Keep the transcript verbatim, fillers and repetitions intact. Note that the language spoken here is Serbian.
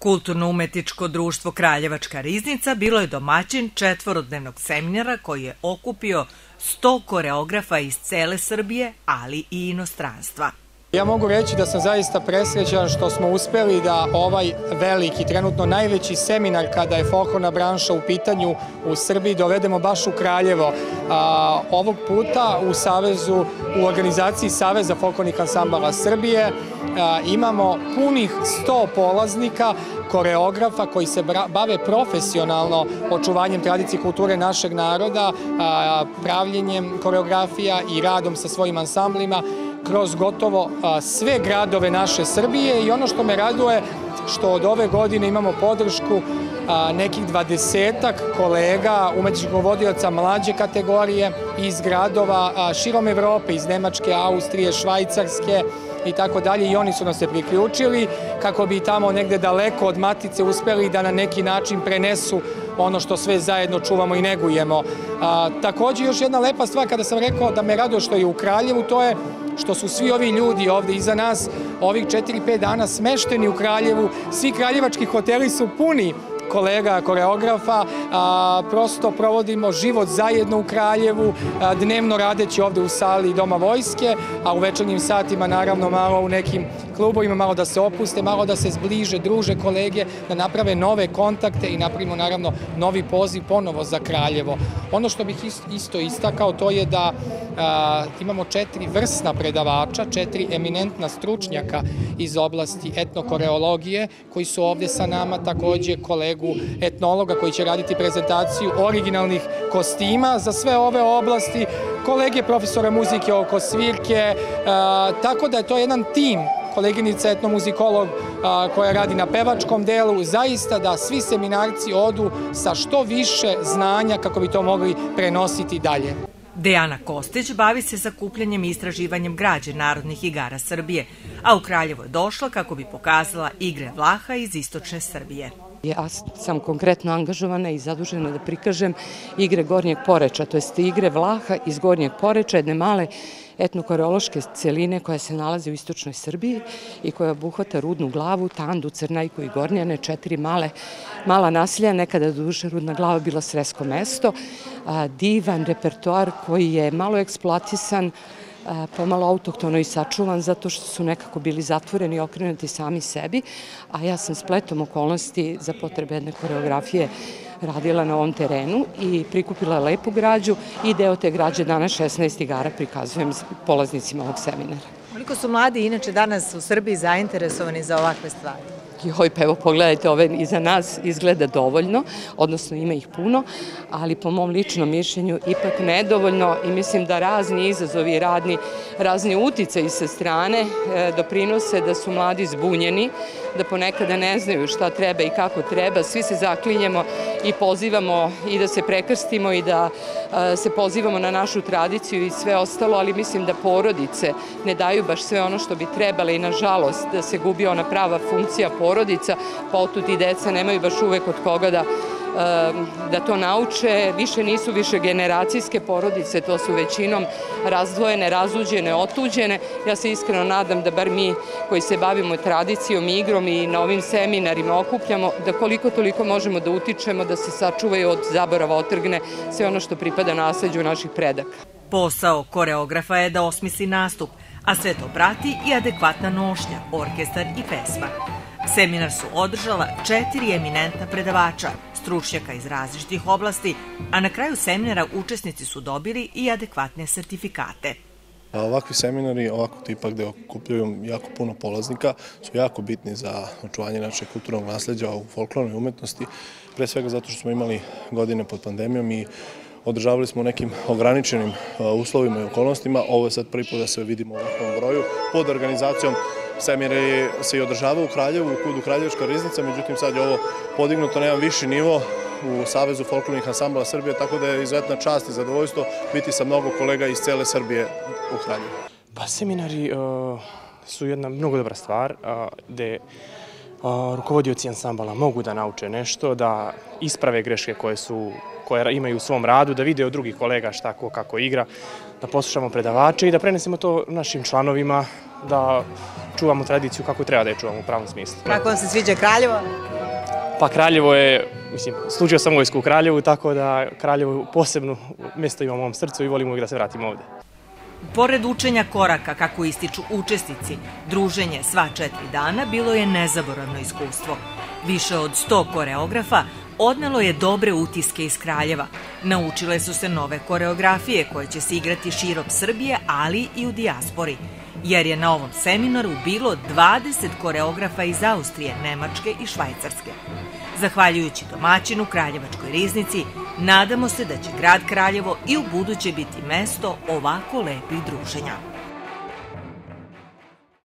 Kulturno-umetničko društvo Kraljevačka riznica bilo je domaćin četvorodnevnog seminara koji je okupio sto koreografa iz cele Srbije, ali i inostranstva. Ja mogu reći da sam zaista presrećan što smo uspeli da ovaj veliki, trenutno najveći seminar kada je folklorna branša u pitanju u Srbiji dovedemo baš u Kraljevo. A, ovog puta u Savezu, u organizaciji Saveza folklornih ansambala Srbije a, imamo punih sto polaznika, koreografa koji se bave profesionalno očuvanjem tradicije i kulture našeg naroda, a, pravljenjem koreografija i radom sa svojim ansamblima kroz gotovo sve gradove naše Srbije i ono što me raduje što od ove godine imamo podršku nekih dvadesetak kolega, umetničkih rukovodioca mlađe kategorije iz gradova širom Evrope, iz Nemačke, Austrije, Švajcarske i tako dalje, i oni su nam se priključili kako bi tamo negde daleko od matice uspeli da na neki način prenesu ono što sve zajedno čuvamo i negujemo. Takođe, još jedna lepa stvar kada sam rekao da me raduje što je u Kraljevu, to je što su svi ovi ljudi ovde iza nas ovih četiri pet dana smešteni u Kraljevu, svi kraljevački hoteli su puni kolega koreografa, a, prosto provodimo život zajedno u Kraljevu, a, dnevno radeći ovde u sali Doma vojske, a u večernjim satima naravno malo u nekim klubovima, malo da se opuste, malo da se zbliže, druže kolege, da naprave nove kontakte i napravimo naravno novi poziv ponovo za Kraljevo. Ono što bih isto istakao to je da a, imamo četiri vrsna predavača, četiri eminentna stručnjaka iz oblasti etnokoreologije koji su ovde sa nama, takođe kolegu etnologa koji će raditi prezentaciju originalnih kostima za sve ove oblasti, kolege profesora muzike oko svirke, tako da je to jedan tim, koleginica etnomuzikolog koja radi na pevačkom delu, zaista da svi seminarci odu sa što više znanja kako bi to mogli prenositi dalje. Dejana Kostić bavi se sakupljanjem i istraživanjem građe narodnih igara Srbije, a u Kraljevo je došla kako bi pokazala igre Vlaha iz istočne Srbije. Ja sam konkretno angažovana i zadužena da prikažem igre Gornjeg Poreča, to jest igre Vlaha iz Gornjeg Poreča, jedne male etnokoreološke celine koja se nalazi u istočnoj Srbiji i koja obuhvata Rudnu Glavu, Tandu, Crnajku i Gornjane, četiri male, mala naselja, nekada duže Rudna Glava bila Sresko mesto, divan repertoar koji je malo eksploatisan, pomalo autohtono i sačuvan zato što su nekako bili zatvoreni i okrenuti sami sebi, a ja sam spletom okolnosti za potrebe jedne koreografije radila na ovom terenu i prikupila lepu građu i deo te građe danas šesnaest igara prikazujem polaznicima ovog seminara. Koliko su mladi inače danas u Srbiji zainteresovani za ovakve stvari? Joj, pa evo pogledajte, ove iza nas izgleda dovoljno, odnosno ima ih puno, ali po mom ličnom mišljenju ipak nedovoljno i mislim da razni izazovi, radni, razni uticaji sa strane doprinose da su mladi zbunjeni, da ponekada ne znaju šta treba i kako treba. Svi se zaklinjemo i pozivamo i da se prekrstimo i da se pozivamo na našu tradiciju i sve ostalo, ali mislim da porodice ne daju baš sve ono što bi trebale i nažalost da se gubi ona prava funkcija porodica, pa otud i deca nemaju baš uvek od koga da da to nauče, više nisu više generacijske porodice, to su većinom razdvojene, razuđene, otuđene. Ja se iskreno nadam da bar mi koji se bavimo tradicijom, igrom i na ovim seminarima okupljamo, da koliko toliko možemo da utičemo da se sačuvaju od zaborava, otrgne sve ono što pripada nasleđu naših predaka. Posao koreografa je da osmisli nastup, a sve to prati i adekvatna nošnja, orkestar i pesma. Seminar su održala četiri eminentna predavača, stručnjaka iz različitih oblasti, a na kraju seminara učesnici su dobili i adekvatne sertifikate. Ovakvi seminari, ovako tipa gde okupljaju jako puno polaznika, su jako bitni za očuvanje našeg kulturnog nasleđa u folklornoj umetnosti, pre svega zato što smo imali godine pod pandemijom i održavali smo u nekim ograničenim uslovima i okolnostima. Ovo je sad prvi put da se vidimo u ovakvom broju. Pod organizacijom seminari se i održavaju u Kraljevu, u kudu Kraljevačka riznica, međutim sad je ovo podignuto na jedan viši nivo u Savezu folklornih ansambala Srbije, tako da je izuzetna čast i zadovoljstvo biti sa mnogo kolega iz cele Srbije u Kraljevu. Pa seminari su jedna mnogo dobra stvar, gde rukovodioci ansambala mogu da nauče nešto, da isprave greške koje su koje imaju u svom radu, da vide od drugih kolega šta ko kako igra, da poslušamo predavače i da prenesemo to našim članovima, da čuvamo tradiciju kako treba da je čuvamo u pravom smislu. Kako vam se sviđa Kraljevo? Pa Kraljevo je, mislim, slučio sam vojsku u Kraljevu, tako da Kraljevo posebno mjesto imam u mom srcu i volim uvijek da se vratim ovde. Pored učenja koraka, kako ističu učesnici, druženje sva četiri dana bilo je nezaboravno iskustvo. Više od sto koreografa odnelo je dobre utiske iz Kraljeva. Naučile su se nove koreografije koje će se igrati širom Srbije, ali i u dijaspori. Jer je na ovom seminaru bilo dvadeset koreografa iz Austrije, Nemačke i Švajcarske. Zahvaljujući domaćinu Kraljevačkoj riznici, nadamo se da će grad Kraljevo i u buduće biti mesto ovako lepih druženja.